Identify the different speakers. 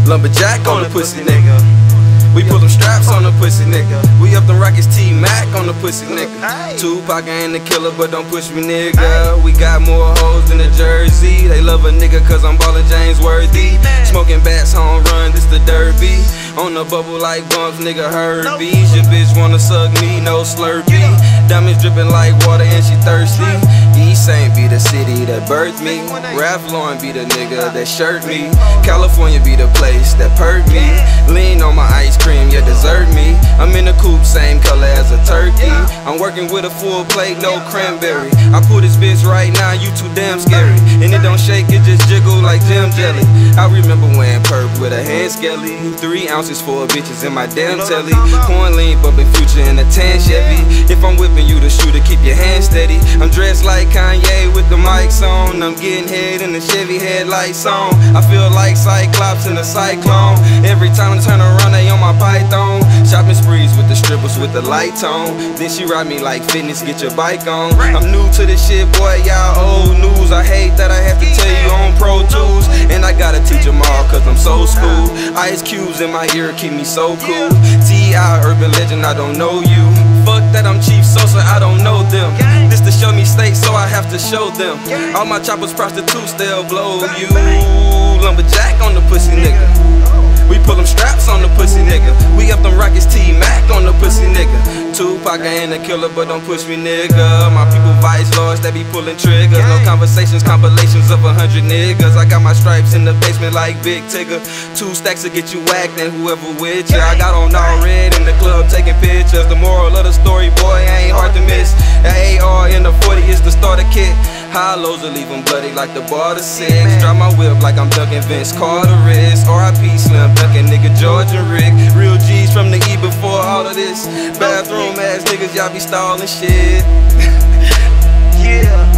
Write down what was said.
Speaker 1: Lumberjack on the pussy nigga. We pull them straps on the pussy nigga. We up them Rockets T-Mac on the pussy nigga. Tupac ain't the killer, but don't push me nigga. We got more hoes than a Jersey. They love a nigga cause I'm ballin' James Worthy. Smoking bats, home run, this the derby. On the bubble like bumps, nigga Herbies. Your bitch wanna suck me, no Slurpee. Diamonds dripping like water and she thirsty. East Saint be the city that birthed me. Ralph Lauren be the nigga that shirt me. California be the place that perked me. Lean on my ice cream, yeah, dessert me. I'm in the coupe, same color as a turkey. I'm working with a full plate, no cranberry. I pull this bitch right now, you too damn scary. And it don't shake, it just jiggle like jam jelly. I remember wearing perp with a hand skelly. 3 ounces for bitches in my damn telly. Corn lean, bumpin' Future in a tan Chevy. If I'm whipping you the shooter, keep your hand steady. I'm dressed like Kanye with the mics on. I'm getting head in the Chevy headlights on. I feel like Cyclops in a cyclone. Every time I turn around, they on my python. Shopping sprees with the strippers with the lights on. Then she ride me like fitness, get your bike on. I'm new to this shit, boy, y'all old news. I hate that I have to tell you on Pro Tools. And I gotta teach them all cause I'm so school. Ice cubes in my ear keep me so cool. T.I. urban legend, I don't know you. Fuck that, I'm Chief Sosa, I don't know them. This to show me state, so I have to show them. All my choppers prostitutes, they'll blow you. Lumberjack on the pussy nigga. We pull them straps on the pussy nigga. We up them Rockets T-Mac on the pussy nigga. Tupac ain't a killer, but don't push me nigga. My people vice lords, they be pulling triggers. No conversations, compilations of 100 niggas. I got my stripes in the basement like Big Tigger. 2 stacks to get you whacked and whoever with ya. I got on all red in the club taking pictures. The moral of the story, boy, ain't hard to miss. The AR in the 40 is the starter kit. High lows will leave them bloody like the bar to 6. Drive my whip like I'm ducking Vince Carter wrist. R.I.P. Slim ducking nigga George and Rick. Real G's from the E before all of this. Bathroom ass niggas, y'all be stalling shit.
Speaker 2: Yeah.